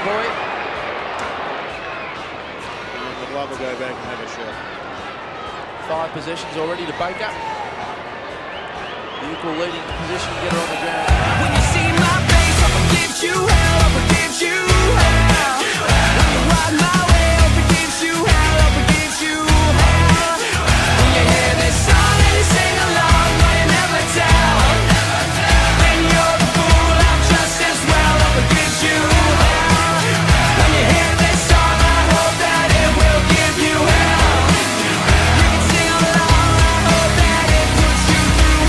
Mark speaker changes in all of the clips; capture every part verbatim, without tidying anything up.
Speaker 1: boy.
Speaker 2: And the glove will go back and have a shot.
Speaker 1: Five possessions already to Baker. The equal leading position to get her on the ground.
Speaker 3: When you see my face, I'll forgive you hell, I'll forgive you hell. When you ride my way, I'll forgive you hell, I'll forgive you hell. When you hear this song and you sing along, but you never tell. When you're the fool, I'm just as well, I'll forgive you hell. When you hear this song, I hope that it will give you hell. You can sing along, I hope that it puts you through.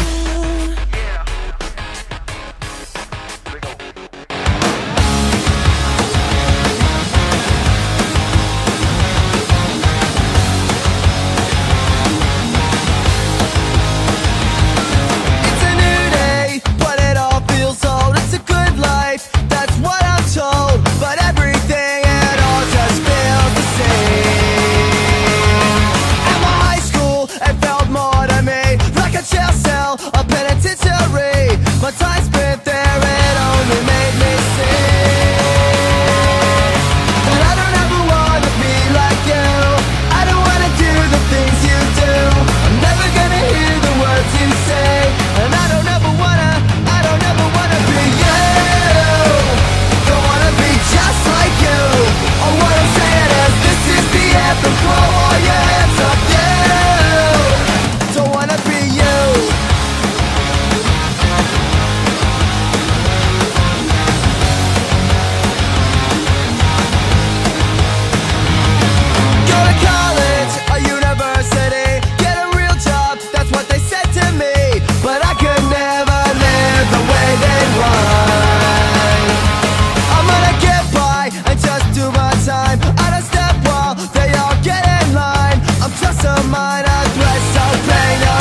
Speaker 3: It's a new day, but it all feels old. It's a good life, that's what I'm told. But everything, it all just feels the same. At my high school, it felt more to me like a jail cell, a penitentiary. My time spent there, it only made me sick. But I don't ever wanna be like you. I don't wanna do the things you do. I'm never gonna hear the words you say. And I don't ever wanna, I don't ever wanna be you. Don't wanna be just like you. Oh, what I'm saying is this is the anthem. Throw all your hands up, you. Don't wanna be you. Go to college or university, get a real job, that's what they said to me. But I could never live the way they want. I'm gonna get by and just do my time. I don't step while they all get in line. I'm just a minor threat, so pay no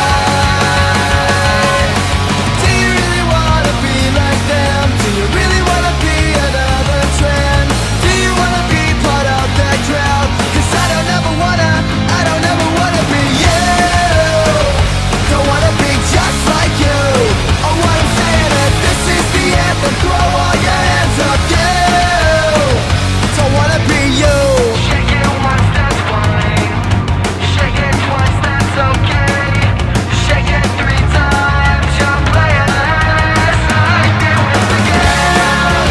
Speaker 3: mind. Do you really wanna be like them? Do you really wanna be another trend? Do you wanna be part of that crowd? Cause I don't ever wanna, I don't ever wanna be you. Don't wanna be just like you. Oh, what I'm saying is this is the anthem. Throw all your hands up, you. Don't wanna be you. Shake it once, that's fine. Shake it twice, that's okay. Shake it three times, you're playing last night. Do it again.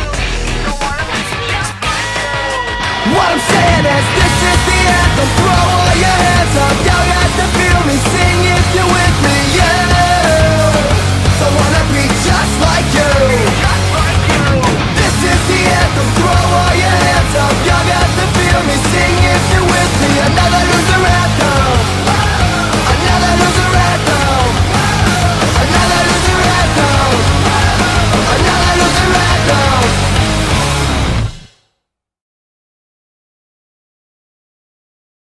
Speaker 3: What I'm saying is this is the anthem. Throw